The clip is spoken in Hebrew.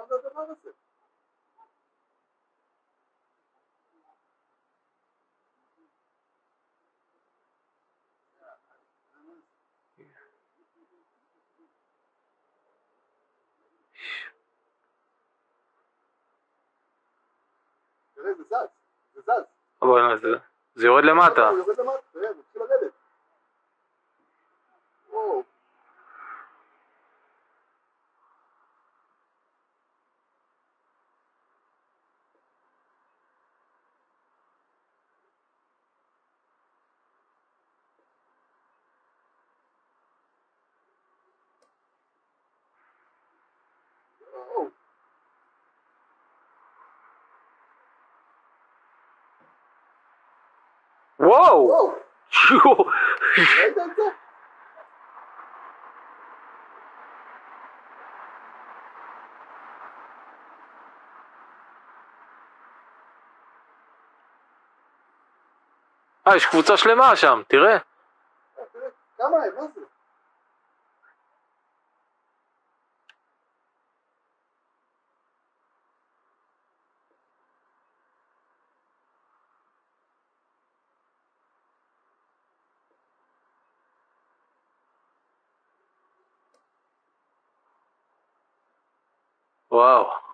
זה הדבר הזה? תראה, זה זז, זה זז. זה יורד למטה. הוא יורד למטה, תראה, זה מתחיל לרדת. וואו. וואו! וואו. יואו! ראית את זה? יש קבוצה שלמה שם, תראה. תראה, כמה הם, מה זה? וואו.